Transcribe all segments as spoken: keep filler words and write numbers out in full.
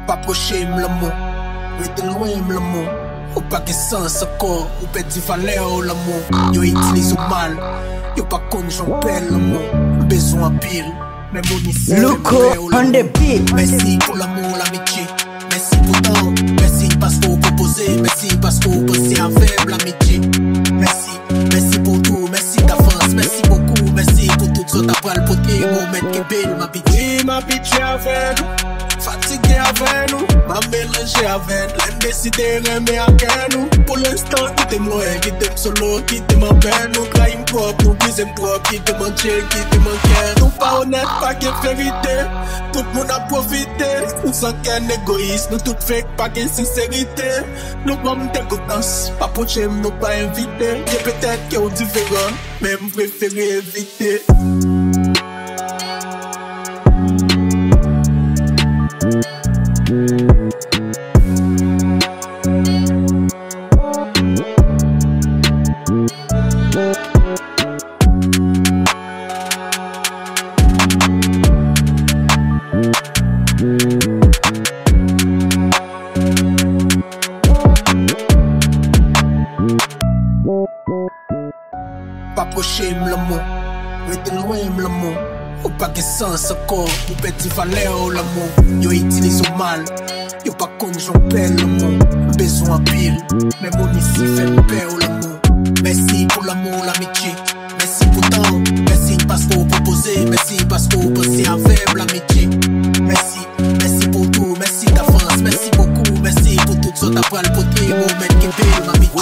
pas procher l'amour, rester loin l'amour. Ou pas que sens encore, ou pas dit valeur l'amour. Yo utilise au mal, yo pas con j'en perds l'amour. Besoin pile, mais mon ici. Loco on the beat. Merci pour l'amour, l'amitié. Merci pour tant, merci parce qu'on proposé. Merci parce qu'on pensait avec l'amitié. Merci, merci pour tout, merci d'avance. Merci beaucoup, merci pour tout ce t'as le poté. Moment qui belle m'habitué. M'habitué avec nous. Fatigué avec nous, m'a mélangé avec nous. L'indécidé remet avec nous. Pour l'instant, qui t'aime loin, qui t'aime solo, qui t'aime en peine. Nous crime propre, nous brisons propre, qui t'aime en chill, qui t'aime en cœur. Nous pas honnête, pas qu'une vérité. Tout le monde a profité. Nous sans qu'un égoïste, nous tout fake, pas qu'une sincérité. Nous pas m'te confiance, pas pour chez nous pas invité. Et peut-être qu'il y a différent, mais je préfère éviter. Pas procher l'amour, rester loin l'amour. Ou pas que sens encore, ou petit valeur l'amour. Yo utilise au mal, yo pas con j'en perds l'amour. Besoin pile, mais mon ici fait peur l'amour. Merci pour l'amour, l'amitié. Merci pour tant, merci parce qu'on proposé. Merci parce qu'on pensait avec l'amitié. Merci, merci pour tout, merci d'avance. Merci beaucoup, merci pour tout ce t'as pris le poté. Moment qui belle m'amitié.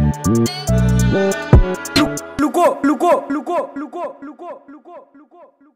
Lugo, Lugo, Lugo, Lugo, Lugo, Lugo, Lugo, Lugo.